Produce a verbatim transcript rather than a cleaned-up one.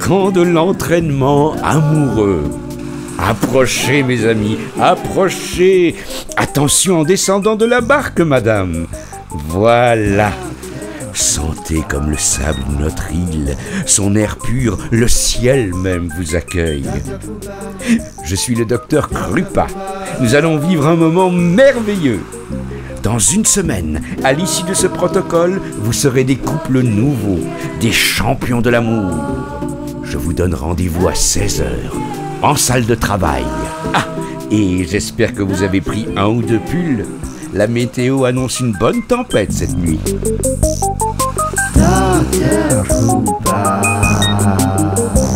camp de l'entraînement amoureux. Approchez, mes amis, approchez. Attention en descendant de la barque, madame. Voilà. Sentez comme le sable notre île, son air pur, le ciel même vous accueille. Je suis le docteur Krupa. Nous allons vivre un moment merveilleux. Dans une semaine, à l'issue de ce protocole, vous serez des couples nouveaux, des champions de l'amour. Je vous donne rendez-vous à seize heures, en salle de travail. Ah, et j'espère que vous avez pris un ou deux pulls. La météo annonce une bonne tempête cette nuit. Docteur Krupa.